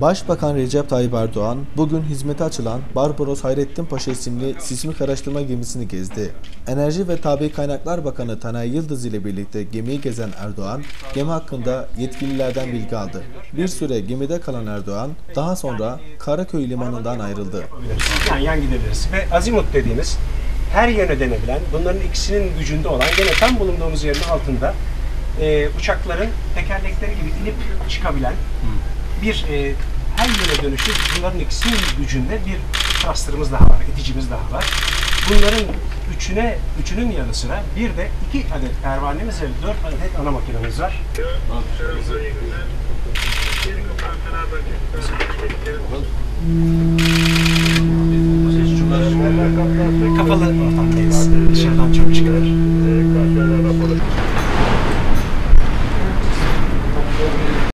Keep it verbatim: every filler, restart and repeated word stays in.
Başbakan Recep Tayyip Erdoğan, bugün hizmete açılan Barbaros Hayrettin Paşa isimli sismik araştırma gemisini gezdi. Enerji ve Tabii Kaynaklar Bakanı Taner Yıldız ile birlikte gemiyi gezen Erdoğan, gemi hakkında yetkililerden bilgi aldı. Bir süre gemide kalan Erdoğan, daha sonra Karaköy limanından ayrıldı. Yan yan gidebiliriz ve azimut dediğimiz her yöne denebilen, bunların ikisinin gücünde olan, gene tam bulunduğumuz yerin altında e, uçakların tekerlekleri gibi inip çıkabilen bir e, her yöne dönüşü, bunların ikisinin gücünde bir thruster'ımız daha var, iticimiz daha var. Bunların üçüne, üçünün yanı sıra bir de iki adet pervanemiz ve dört adet ana makinemiz var. Kapalı ortamdayız. Dışarıdan çok çıkar.